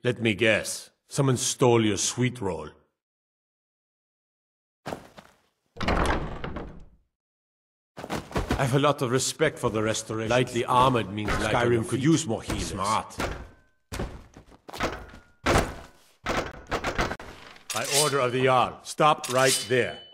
Let me guess. Someone stole your sweet roll. I have a lot of respect for the restoration. Lightly armored means Skyrim could use more healers. Smart. By order of the Jarl, stop right there.